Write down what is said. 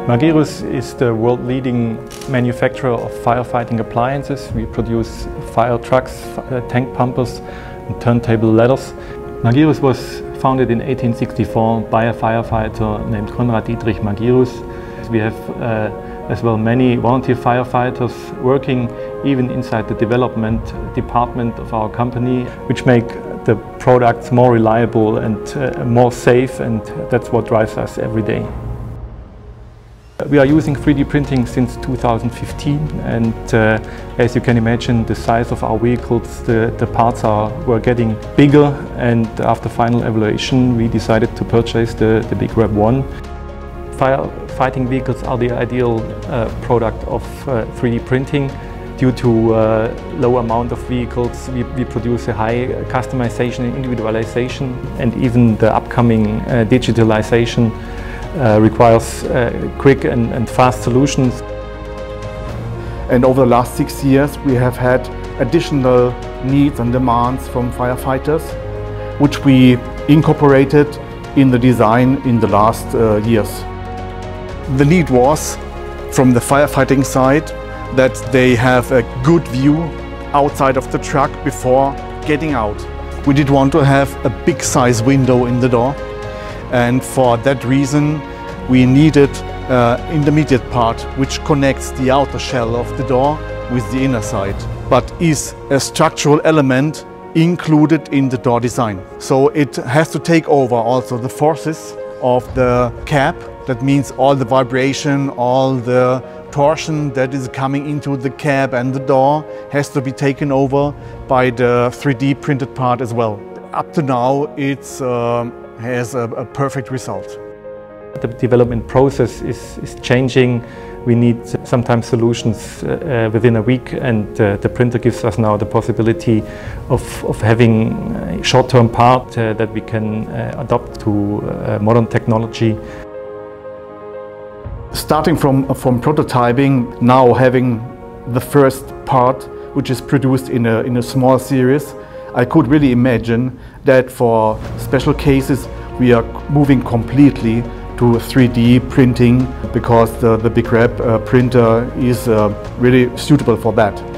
MAGIRUS is the world-leading manufacturer of firefighting appliances. We produce fire trucks, tank pumpers and turntable ladders. MAGIRUS was founded in 1864 by a firefighter named Konrad Dietrich MAGIRUS. We have as well many volunteer firefighters working even inside the development department of our company, which make the products more reliable and more safe, and that's what drives us every day. We are using 3D printing since 2015, and as you can imagine, the size of our vehicles, the parts were getting bigger, and after final evaluation we decided to purchase the BigRep ONE. Firefighting vehicles are the ideal product of 3D printing. Due to low amount of vehicles, we produce a high customization and individualization, and even the upcoming digitalization requires quick and fast solutions. And over the last 6 years we have had additional needs and demands from firefighters, which we incorporated in the design in the last years. The need was from the firefighting side that they have a good view outside of the truck before getting out. We did want to have a big size window in the door, and for that reason we needed an intermediate part which connects the outer shell of the door with the inner side, but is a structural element included in the door design. So it has to take over also the forces of the cab. That means all the vibration, all the torsion that is coming into the cab and the door has to be taken over by the 3D printed part as well. Up to now it has a perfect result. The development process is changing. We need sometimes solutions within a week, and the printer gives us now the possibility of having a short-term part that we can adopt to modern technology. Starting from prototyping, now having the first part which is produced in a small series, I could really imagine that for special cases we are moving completely to 3D printing, because the BigRep printer is really suitable for that.